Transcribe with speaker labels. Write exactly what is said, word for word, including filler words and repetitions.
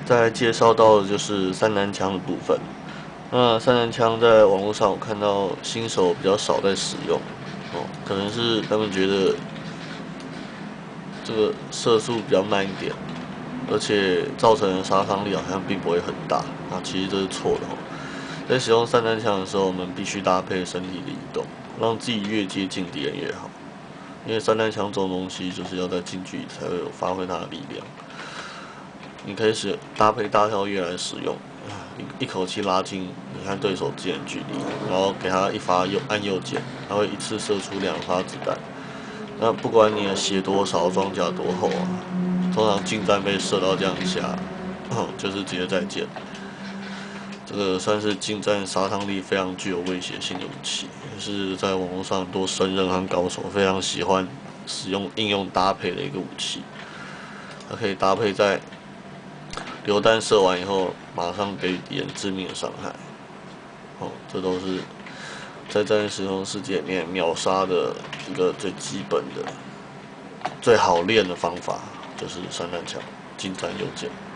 Speaker 1: 再来介绍到的就是散弹枪的部分。那散弹枪在网络上我看到新手比较少在使用，哦，可能是他们觉得这个射速比较慢一点，而且造成的杀伤力好像并不会很大。啊，其实这是错的哦。在使用散弹枪的时候，我们必须搭配身体的移动，让自己越接近敌人越好。因为散弹枪这种东西就是要在近距离才会有发挥它的力量。你可以使搭配大跳跃来使用，一一口气拉近你和对手之间的距离，然后给他一发右按右键，它会一次射出两发子弹。那不管你的血多少，装甲多厚啊，通常近战被射到这样下，就是直接再见。这个算是近战杀伤力非常具有威胁性的武器，也是在网络上很多神人和高手非常喜欢使用应用搭配的一个武器。它可以搭配在榴弹射完以后，马上给予敌人致命的伤害。哦，这都是在真实中世界里面秒杀的一个最基本的、最好练的方法，就是散弹枪近战右键。